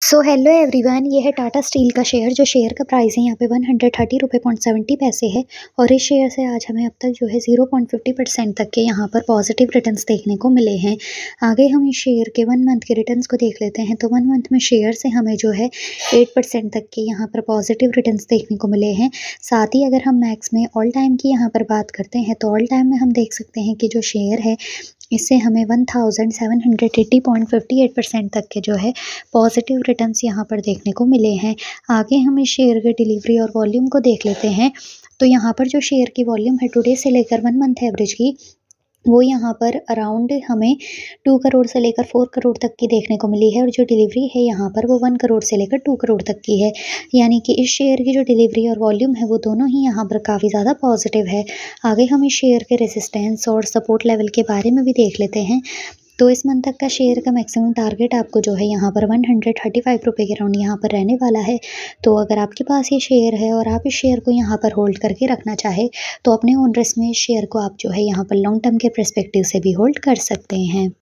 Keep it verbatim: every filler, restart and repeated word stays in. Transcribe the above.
So hello everyone, ये है Tata Steel का शेयर। जो शेयर का प्राइस है यहाँ पे वन हंड्रेड थर्टी रुपये पॉइंट सेवेंटी पैसे है और इस शेयर से आज हमें अब तक जो है ज़ीरो पॉइंट फिफ्टी परसेंट तक के यहाँ पर पॉजिटिव रिटर्न्स देखने को मिले हैं। आगे हम इस शेयर के वन मंथ के रिटर्न्स को देख लेते हैं। तो वन मंथ में शेयर से हमें जो है एट परसेंट तक के यहाँ पर पॉजिटिव रिटर्न्स देखने को मिले हैं। साथ ही अगर हम मैक्स में ऑल टाइम की यहाँ पर बात करते हैं तो ऑल टाइम में हम देख सकते हैं कि जो शेयर है इससे हमें one thousand seven hundred eighty point fifty eight percent तक के जो है पॉजिटिव रिटर्न्स यहाँ पर देखने को मिले हैं। आगे हम इस शेयर के डिलीवरी और वॉल्यूम को देख लेते हैं। तो यहाँ पर जो शेयर की वॉल्यूम है टुडे से लेकर वन मंथ एवरेज की, वो यहाँ पर अराउंड हमें टू करोड़ से लेकर फोर करोड़ तक की देखने को मिली है और जो डिलीवरी है यहाँ पर वो वन करोड़ से लेकर टू करोड़ तक की है। यानी कि इस शेयर की जो डिलीवरी और वॉल्यूम है वो दोनों ही यहाँ पर काफ़ी ज़्यादा पॉजिटिव है। आगे हम इस शेयर के रेजिस्टेंस और सपोर्ट लेवल के बारे में भी देख लेते हैं। तो इस मंथ तक का शेयर का मैक्सिमम टारगेट आपको जो है यहाँ पर वन हंड्रेड थर्टी फाइव रुपये के राउंड यहाँ पर रहने वाला है। तो अगर आपके पास ये शेयर है और आप इस शेयर को यहाँ पर होल्ड करके रखना चाहे तो अपने ओन रिस्क में इस शेयर को आप जो है यहाँ पर लॉन्ग टर्म के पर्सपेक्टिव से भी होल्ड कर सकते हैं।